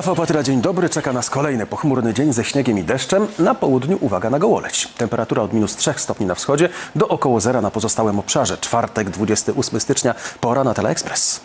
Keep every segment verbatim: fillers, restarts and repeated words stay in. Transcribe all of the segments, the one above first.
Rafał Patyra, dzień dobry. Czeka nas kolejny pochmurny dzień ze śniegiem i deszczem. Na południu uwaga na Gołoleć. Temperatura od minus trzech stopni na wschodzie do około zera na pozostałym obszarze. Czwartek, dwudziestego ósmego stycznia. Pora na Teleekspres.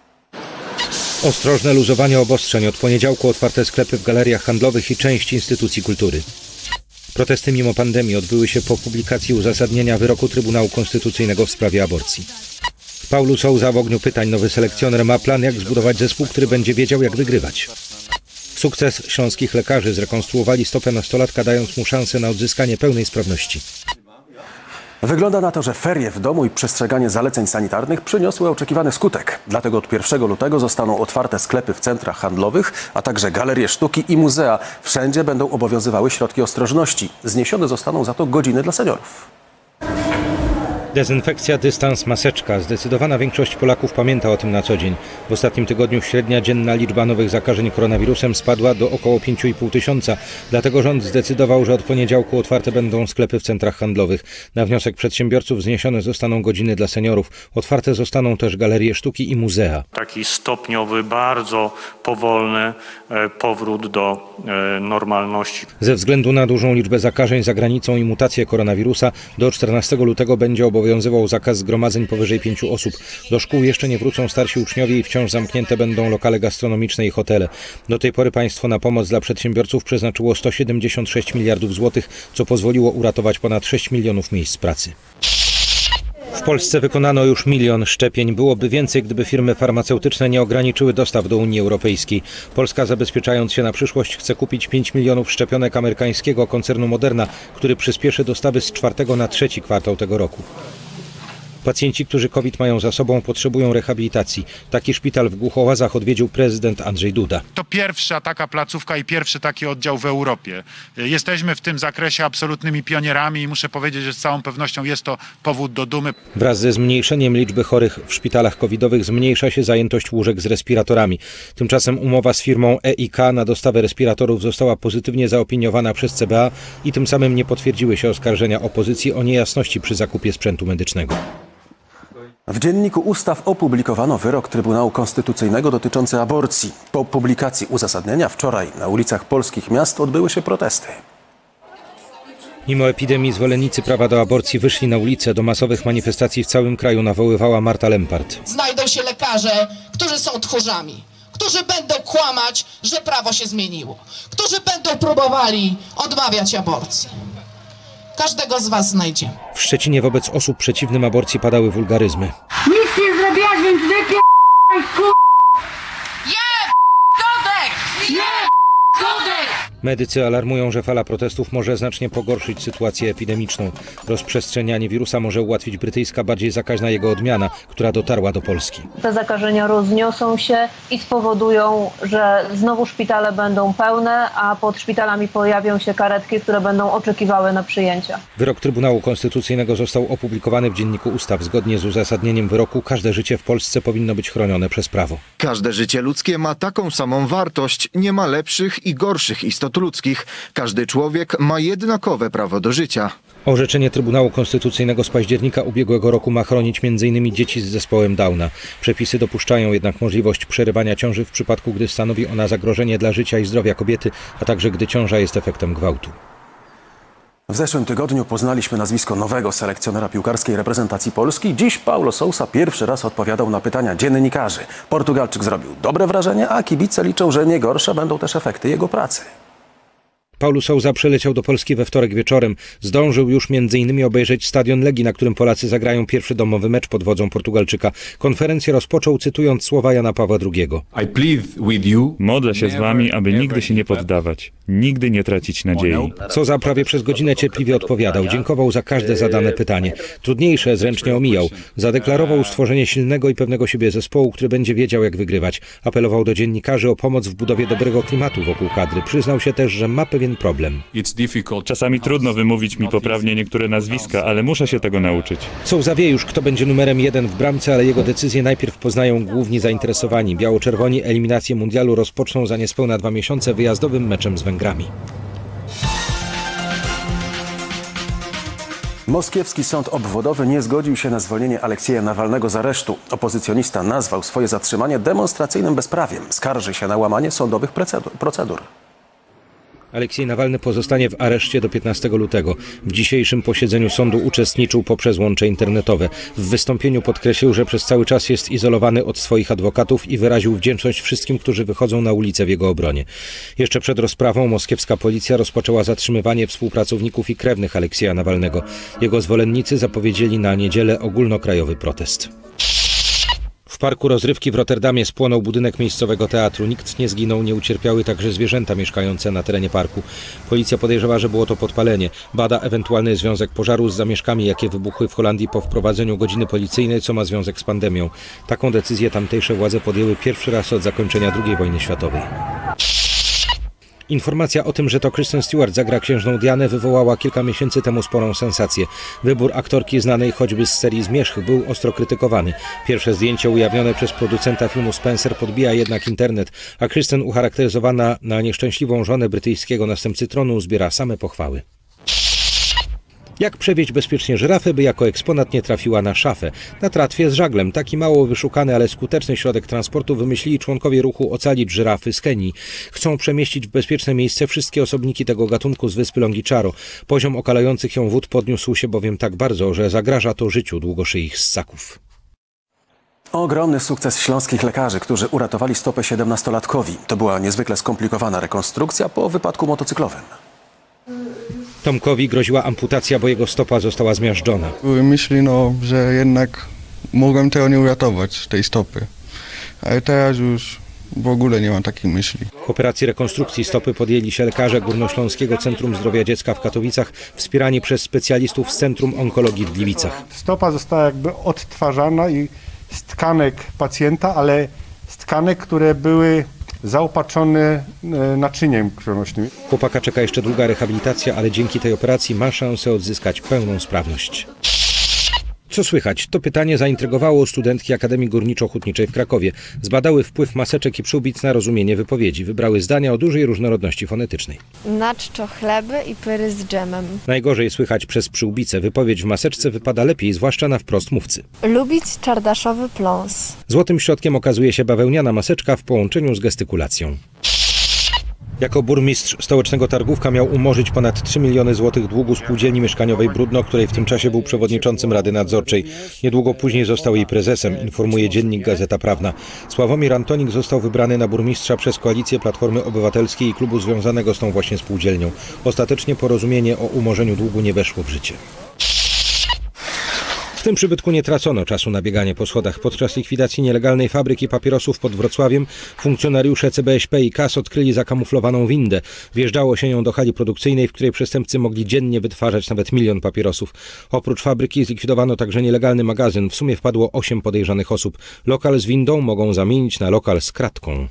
Ostrożne luzowanie obostrzeń. Od poniedziałku otwarte sklepy w galeriach handlowych i część instytucji kultury. Protesty mimo pandemii odbyły się po publikacji uzasadnienia wyroku Trybunału Konstytucyjnego w sprawie aborcji. Paulo Sousa w ogniu pytań. Nowy selekcjoner ma plan, jak zbudować zespół, który będzie wiedział, jak wygrywać. Sukces śląskich lekarzy. Zrekonstruowali stopę nastolatka, dając mu szansę na odzyskanie pełnej sprawności. Wygląda na to, że ferie w domu i przestrzeganie zaleceń sanitarnych przyniosły oczekiwany skutek. Dlatego od pierwszego lutego zostaną otwarte sklepy w centrach handlowych, a także galerie sztuki i muzea. Wszędzie będą obowiązywały środki ostrożności. Zniesione zostaną za to godziny dla seniorów. Dezynfekcja, dystans, maseczka. Zdecydowana większość Polaków pamięta o tym na co dzień. W ostatnim tygodniu średnia dzienna liczba nowych zakażeń koronawirusem spadła do około pięć i pół tysiąca. Dlatego rząd zdecydował, że od poniedziałku otwarte będą sklepy w centrach handlowych. Na wniosek przedsiębiorców zniesione zostaną godziny dla seniorów. Otwarte zostaną też galerie sztuki i muzea. Taki stopniowy, bardzo powolny powrót do normalności. Ze względu na dużą liczbę zakażeń za granicą i mutację koronawirusa do czternastego lutego będzie obowiązywał Obowiązywał zakaz zgromadzeń powyżej pięciu osób. Do szkół jeszcze nie wrócą starsi uczniowie i wciąż zamknięte będą lokale gastronomiczne i hotele. Do tej pory państwo na pomoc dla przedsiębiorców przeznaczyło sto siedemdziesiąt sześć miliardów złotych, co pozwoliło uratować ponad sześć milionów miejsc pracy. W Polsce wykonano już milion szczepień. Byłoby więcej, gdyby firmy farmaceutyczne nie ograniczyły dostaw do Unii Europejskiej. Polska, zabezpieczając się na przyszłość, chce kupić pięć milionów szczepionek amerykańskiego koncernu Moderna, który przyspieszy dostawy z czwartego na trzeci kwartał tego roku. Pacjenci, którzy COVID mają za sobą, potrzebują rehabilitacji. Taki szpital w Głuchołazach odwiedził prezydent Andrzej Duda. To pierwsza taka placówka i pierwszy taki oddział w Europie. Jesteśmy w tym zakresie absolutnymi pionierami i muszę powiedzieć, że z całą pewnością jest to powód do dumy. Wraz ze zmniejszeniem liczby chorych w szpitalach covidowych zmniejsza się zajętość łóżek z respiratorami. Tymczasem umowa z firmą E I K na dostawę respiratorów została pozytywnie zaopiniowana przez C B A i tym samym nie potwierdziły się oskarżenia opozycji o niejasności przy zakupie sprzętu medycznego. W Dzienniku Ustaw opublikowano wyrok Trybunału Konstytucyjnego dotyczący aborcji. Po publikacji uzasadnienia wczoraj na ulicach polskich miast odbyły się protesty. Mimo epidemii zwolennicy prawa do aborcji wyszli na ulicę. Do masowych manifestacji w całym kraju nawoływała Marta Lempart. Znajdą się lekarze, którzy są tchórzami, którzy będą kłamać, że prawo się zmieniło, którzy będą próbowali odmawiać aborcji. Każdego z was znajdzie. W Szczecinie wobec osób przeciwnym aborcji padały wulgaryzmy. Nic nie zrobiłaś, więc wypierdaj, kur... Je! Kodeks! Je! Kodeks! Medycy alarmują, że fala protestów może znacznie pogorszyć sytuację epidemiczną. Rozprzestrzenianie wirusa może ułatwić brytyjska, bardziej zakaźna jego odmiana, która dotarła do Polski. Te zakażenia rozniosą się i spowodują, że znowu szpitale będą pełne, a pod szpitalami pojawią się karetki, które będą oczekiwały na przyjęcia. Wyrok Trybunału Konstytucyjnego został opublikowany w Dzienniku Ustaw. Zgodnie z uzasadnieniem wyroku każde życie w Polsce powinno być chronione przez prawo. Każde życie ludzkie ma taką samą wartość. Nie ma lepszych i gorszych istot ludzkich. Każdy człowiek ma jednakowe prawo do życia. Orzeczenie Trybunału Konstytucyjnego z października ubiegłego roku ma chronić między innymi dzieci z zespołem Downa. Przepisy dopuszczają jednak możliwość przerywania ciąży w przypadku, gdy stanowi ona zagrożenie dla życia i zdrowia kobiety, a także gdy ciąża jest efektem gwałtu. W zeszłym tygodniu poznaliśmy nazwisko nowego selekcjonera piłkarskiej reprezentacji Polski. Dziś Paulo Sousa pierwszy raz odpowiadał na pytania dziennikarzy. Portugalczyk zrobił dobre wrażenie, a kibice liczą, że nie gorsze będą też efekty jego pracy. Paulo Sousa przyleciał do Polski we wtorek wieczorem. Zdążył już między innymi obejrzeć stadion Legii, na którym Polacy zagrają pierwszy domowy mecz pod wodzą Portugalczyka. Konferencję rozpoczął cytując słowa Jana Pawła drugiego. Modlę się z wami, aby nigdy się nie poddawać, nigdy nie tracić nadziei. Sousa prawie przez godzinę cierpliwie odpowiadał. Dziękował za każde zadane pytanie. Trudniejsze zręcznie omijał. Zadeklarował stworzenie silnego i pewnego siebie zespołu, który będzie wiedział, jak wygrywać. Apelował do dziennikarzy o pomoc w budowie dobrego klimatu wokół kadry. Przyznał się też, że ma pewien problem. Czasami trudno wymówić mi poprawnie niektóre nazwiska, ale muszę się tego nauczyć. Sousa wie już, kto będzie numerem jeden w bramce, ale jego decyzje najpierw poznają główni zainteresowani. Biało-czerwoni eliminację mundialu rozpoczną za niespełna dwa miesiące wyjazdowym meczem z Węgrami. Moskiewski sąd obwodowy nie zgodził się na zwolnienie Aleksieja Nawalnego z aresztu. Opozycjonista nazwał swoje zatrzymanie demonstracyjnym bezprawiem. Skarży się na łamanie sądowych procedur. Aleksiej Nawalny pozostanie w areszcie do piętnastego lutego. W dzisiejszym posiedzeniu sądu uczestniczył poprzez łącze internetowe. W wystąpieniu podkreślił, że przez cały czas jest izolowany od swoich adwokatów i wyraził wdzięczność wszystkim, którzy wychodzą na ulicę w jego obronie. Jeszcze przed rozprawą moskiewska policja rozpoczęła zatrzymywanie współpracowników i krewnych Aleksieja Nawalnego. Jego zwolennicy zapowiedzieli na niedzielę ogólnokrajowy protest. W parku rozrywki w Rotterdamie spłonął budynek miejscowego teatru. Nikt nie zginął, nie ucierpiały także zwierzęta mieszkające na terenie parku. Policja podejrzewa, że było to podpalenie. Bada ewentualny związek pożaru z zamieszkami, jakie wybuchły w Holandii po wprowadzeniu godziny policyjnej, co ma związek z pandemią. Taką decyzję tamtejsze władze podjęły pierwszy raz od zakończenia drugiej wojny światowej. Informacja o tym, że to Kristen Stewart zagra księżną Dianę, wywołała kilka miesięcy temu sporą sensację. Wybór aktorki znanej choćby z serii Zmierzch był ostro krytykowany. Pierwsze zdjęcie ujawnione przez producenta filmu Spencer podbija jednak internet, a Kristen, ucharakteryzowana na nieszczęśliwą żonę brytyjskiego następcy tronu, zbiera same pochwały. Jak przewieźć bezpiecznie żyrafę, by jako eksponat nie trafiła na szafę? Na tratwie z żaglem. Taki mało wyszukany, ale skuteczny środek transportu wymyślili członkowie ruchu Ocalić żyrafy z Kenii. Chcą przemieścić w bezpieczne miejsce wszystkie osobniki tego gatunku z wyspy Longiczaro. Poziom okalających ją wód podniósł się bowiem tak bardzo, że zagraża to życiu długoszyich ssaków. Ogromny sukces śląskich lekarzy, którzy uratowali stopę siedemnastolatkowi. To była niezwykle skomplikowana rekonstrukcja po wypadku motocyklowym. Tomkowi groziła amputacja, bo jego stopa została zmiażdżona. Były myśli, no, że jednak mogłem tego nie uratować, tej stopy. Ale teraz już w ogóle nie mam takiej myśli. Operacji rekonstrukcji stopy podjęli się lekarze Górnośląskiego Centrum Zdrowia Dziecka w Katowicach, wspierani przez specjalistów z Centrum Onkologii w Gliwicach. Stopa została jakby odtwarzana i z tkanek pacjenta, ale z tkanek, które były zaopatrzone naczyniem krwionośnym. Chłopaka czeka jeszcze długa rehabilitacja, ale dzięki tej operacji ma szansę odzyskać pełną sprawność. Co słychać? To pytanie zaintrygowało studentki Akademii Górniczo-Hutniczej w Krakowie. Zbadały wpływ maseczek i przyłbic na rozumienie wypowiedzi. Wybrały zdania o dużej różnorodności fonetycznej. Na czczo chleby i pyry z dżemem. Najgorzej słychać przez przyłbicę. Wypowiedź w maseczce wypada lepiej, zwłaszcza na wprost mówcy. Lubić czardaszowy pląs. Złotym środkiem okazuje się bawełniana maseczka w połączeniu z gestykulacją. Jako burmistrz stołecznego Targówka miał umorzyć ponad trzy miliony złotych długu spółdzielni mieszkaniowej Brudno, której w tym czasie był przewodniczącym Rady Nadzorczej. Niedługo później został jej prezesem, informuje dziennik Gazeta Prawna. Sławomir Antonik został wybrany na burmistrza przez koalicję Platformy Obywatelskiej i klubu związanego z tą właśnie spółdzielnią. Ostatecznie porozumienie o umorzeniu długu nie weszło w życie. W tym przybytku nie tracono czasu na bieganie po schodach. Podczas likwidacji nielegalnej fabryki papierosów pod Wrocławiem funkcjonariusze C B S P i K A S odkryli zakamuflowaną windę. Wjeżdżało się nią do hali produkcyjnej, w której przestępcy mogli dziennie wytwarzać nawet milion papierosów. Oprócz fabryki zlikwidowano także nielegalny magazyn. W sumie wpadło osiem podejrzanych osób. Lokal z windą mogą zamienić na lokal z kratką.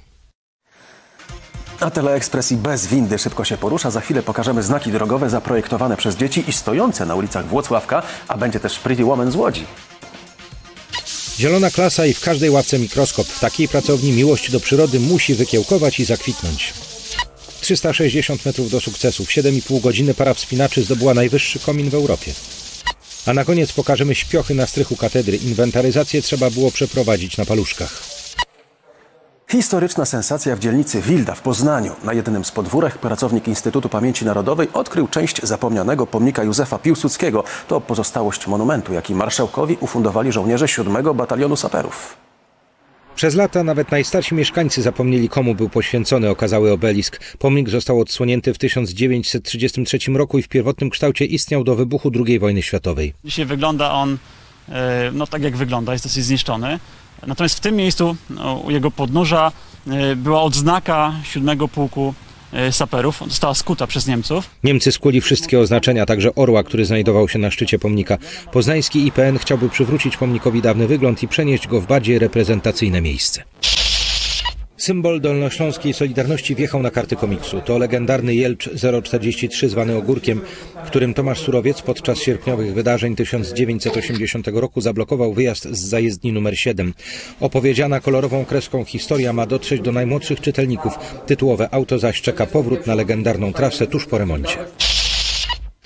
A Teleekspres i bez windy szybko się porusza. Za chwilę pokażemy znaki drogowe zaprojektowane przez dzieci i stojące na ulicach Włocławka, a będzie też Pretty Woman z Łodzi. Zielona klasa i w każdej ławce mikroskop. W takiej pracowni miłość do przyrody musi wykiełkować i zakwitnąć. trzysta sześćdziesiąt metrów do sukcesu. W siedem i pół godziny para wspinaczy zdobyła najwyższy komin w Europie. A na koniec pokażemy śpiochy na strychu katedry. Inwentaryzację trzeba było przeprowadzić na paluszkach. Historyczna sensacja w dzielnicy Wilda w Poznaniu. Na jednym z podwórek pracownik Instytutu Pamięci Narodowej odkrył część zapomnianego pomnika Józefa Piłsudskiego. To pozostałość monumentu, jaki marszałkowi ufundowali żołnierze siódmego Batalionu Saperów. Przez lata nawet najstarsi mieszkańcy zapomnieli, komu był poświęcony okazały obelisk. Pomnik został odsłonięty w tysiąc dziewięćset trzydziestym trzecim roku i w pierwotnym kształcie istniał do wybuchu drugiej wojny światowej. Dzisiaj wygląda on no tak jak wygląda, jest dosyć zniszczony. Natomiast w tym miejscu, no, u jego podnóża była odznaka siódmego Pułku Saperów. Została skuta przez Niemców. Niemcy skuli wszystkie oznaczenia, także orła, który znajdował się na szczycie pomnika. Poznański I P N chciałby przywrócić pomnikowi dawny wygląd i przenieść go w bardziej reprezentacyjne miejsce. Symbol dolnośląskiej Solidarności wjechał na karty komiksu. To legendarny Jelcz zero czterdzieści trzy zwany Ogórkiem, którym Tomasz Surowiec podczas sierpniowych wydarzeń tysiąc dziewięćset osiemdziesiątego roku zablokował wyjazd z zajezdni numer siedem. Opowiedziana kolorową kreską historia ma dotrzeć do najmłodszych czytelników. Tytułowe auto zaś czeka powrót na legendarną trasę tuż po remoncie.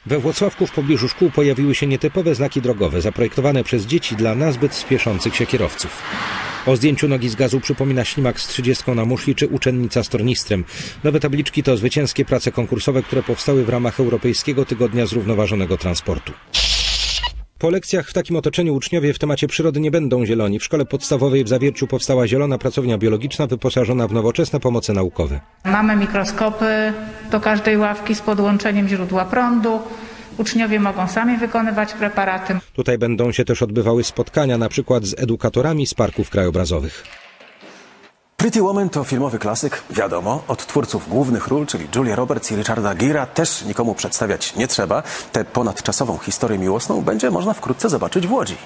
We Włocławku w pobliżu szkół pojawiły się nietypowe znaki drogowe, zaprojektowane przez dzieci dla nazbyt spieszących się kierowców. O zdjęciu nogi z gazu przypomina ślimak z trzydziestką na muszli czy uczennica z tornistrem. Nowe tabliczki to zwycięskie prace konkursowe, które powstały w ramach Europejskiego Tygodnia Zrównoważonego Transportu. Po lekcjach w takim otoczeniu uczniowie w temacie przyrody nie będą zieloni. W szkole podstawowej w Zawierciu powstała zielona pracownia biologiczna wyposażona w nowoczesne pomoce naukowe. Mamy mikroskopy do każdej ławki z podłączeniem źródła prądu. Uczniowie mogą sami wykonywać preparaty. Tutaj będą się też odbywały spotkania, na przykład z edukatorami z parków krajobrazowych. Pretty Woman to filmowy klasyk, wiadomo, od twórców głównych ról, czyli Julia Roberts i Richarda Gera, też nikomu przedstawiać nie trzeba. Tę ponadczasową historię miłosną będzie można wkrótce zobaczyć w Łodzi.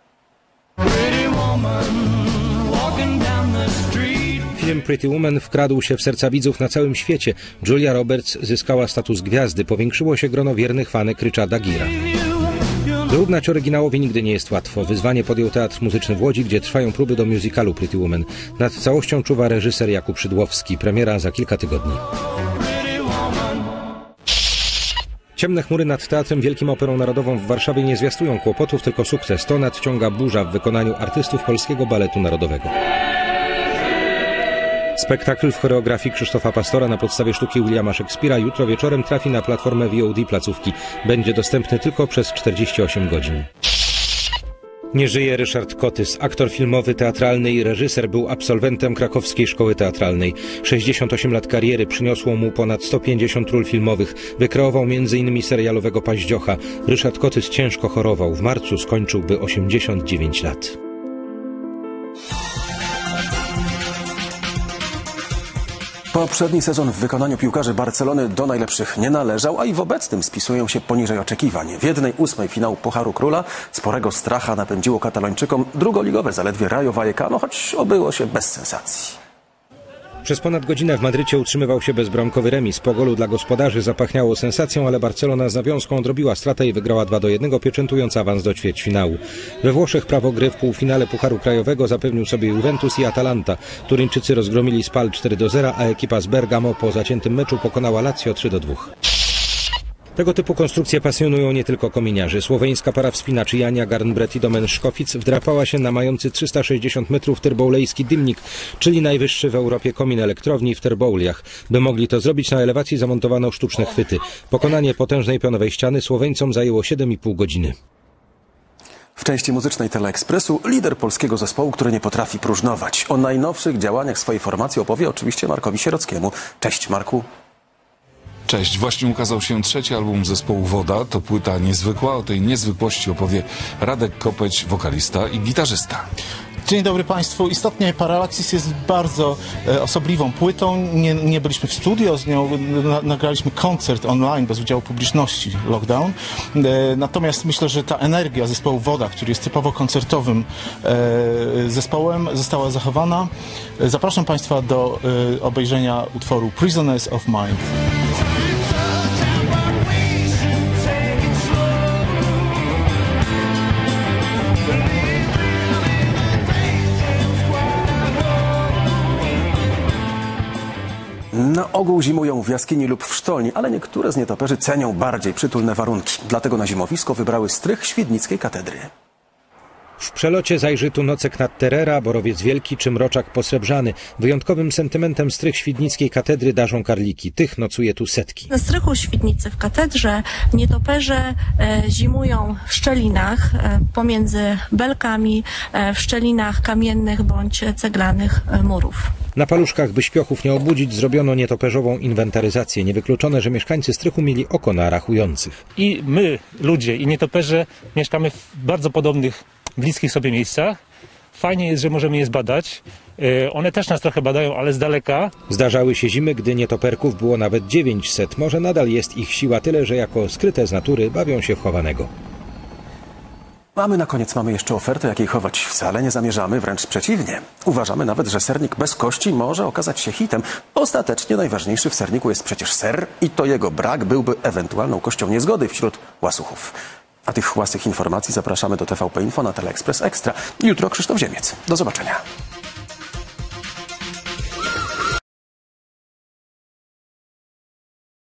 Film Pretty Woman wkradł się w serca widzów na całym świecie. Julia Roberts zyskała status gwiazdy, powiększyło się grono wiernych fanek Richarda Gera. Wyrównać oryginałowi nigdy nie jest łatwo. Wyzwanie podjął Teatr Muzyczny w Łodzi, gdzie trwają próby do musicalu Pretty Woman. Nad całością czuwa reżyser Jakub Szydłowski. Premiera za kilka tygodni. Ciemne chmury nad Teatrem Wielkim Operą Narodową w Warszawie nie zwiastują kłopotów, tylko sukces. To nadciąga burza w wykonaniu artystów Polskiego Baletu Narodowego. Spektakl w choreografii Krzysztofa Pastora na podstawie sztuki Williama Shakespeare'a jutro wieczorem trafi na platformę V O D placówki. Będzie dostępny tylko przez czterdzieści osiem godzin. Nie żyje Ryszard Kotys. Aktor filmowy, teatralny i reżyser, był absolwentem Krakowskiej Szkoły Teatralnej. sześćdziesiąt osiem lat kariery przyniosło mu ponad sto pięćdziesiąt ról filmowych. Wykreował między innymi serialowego Paździocha. Ryszard Kotys ciężko chorował. W marcu skończyłby osiemdziesiąt dziewięć lat. Poprzedni sezon w wykonaniu piłkarzy Barcelony do najlepszych nie należał, a i w obecnym spisują się poniżej oczekiwań. W jednej ósmej finału Pucharu Króla sporego stracha napędziło Katalończykom drugoligowe zaledwie Rayo Vallecano, choć obyło się bez sensacji. Przez ponad godzinę w Madrycie utrzymywał się bezbramkowy remis. Po golu dla gospodarzy zapachniało sensacją, ale Barcelona z nawiązką odrobiła stratę i wygrała dwa do jednego, pieczętując awans do ćwierćfinału. We Włoszech prawo gry w półfinale Pucharu Krajowego zapewnił sobie Juventus i Atalanta. Turyńczycy rozgromili Spal cztery do zera, a ekipa z Bergamo po zaciętym meczu pokonała Lazio trzy do dwóch. Tego typu konstrukcje pasjonują nie tylko kominiarzy. Słoweńska para wspinaczy Jania Garnbret i Domen Szkofic wdrapała się na mający trzysta sześćdziesiąt metrów terboulejski dymnik, czyli najwyższy w Europie komin elektrowni w Terbouliach. By mogli to zrobić, na elewacji zamontowano sztuczne chwyty. Pokonanie potężnej pionowej ściany Słoweńcom zajęło siedem i pół godziny. W części muzycznej Teleekspresu lider polskiego zespołu, który nie potrafi próżnować. O najnowszych działaniach swojej formacji opowie oczywiście Markowi Sierockiemu. Cześć Marku. Cześć, właśnie ukazał się trzeci album zespołu Woda. To płyta niezwykła, o tej niezwykłości opowie Radek Kopeć, wokalista i gitarzysta. Dzień dobry Państwu. Istotnie Paralaxis jest bardzo e, osobliwą płytą. Nie, nie byliśmy w studio z nią, na, nagraliśmy koncert online bez udziału publiczności, lockdown. E, natomiast myślę, że ta energia zespołu Woda, który jest typowo koncertowym e, zespołem, została zachowana. E, zapraszam Państwa do e, obejrzenia utworu Prisoners of Mind. Na ogół zimują w jaskini lub w sztolni, ale niektóre z nietoperzy cenią bardziej przytulne warunki. Dlatego na zimowisko wybrały strych Świdnickiej Katedry. W przelocie zajrzy tu nocek nad Terera, Borowiec Wielki czy Mroczak Posrebrzany. Wyjątkowym sentymentem strych Świdnickiej Katedry darzą karliki. Tych nocuje tu setki. Na strychu Świdnicy w katedrze nietoperze e, zimują w szczelinach e, pomiędzy belkami, e, w szczelinach kamiennych bądź ceglanych e, murów. Na paluszkach, by śpiochów nie obudzić, zrobiono nietoperzową inwentaryzację. Niewykluczone, że mieszkańcy strychu mieli oko na rachujących. I my, ludzie i nietoperze, mieszkamy w bardzo podobnych, bliskich sobie miejscach. Fajnie jest, że możemy je zbadać. One też nas trochę badają, ale z daleka. Zdarzały się zimy, gdy nietoperków było nawet dziewięćset. Może nadal jest ich siła tyle, że jako skryte z natury bawią się w chowanego. Mamy na koniec mamy jeszcze ofertę, jakiej chować wcale nie zamierzamy, wręcz przeciwnie. Uważamy nawet, że sernik bez kości może okazać się hitem. Ostatecznie najważniejszy w serniku jest przecież ser i to jego brak byłby ewentualną kością niezgody wśród łasuchów. A tych łasych informacji zapraszamy do T V P Info na Teleekspres Ekstra. Jutro Krzysztof Ziemiec. Do zobaczenia.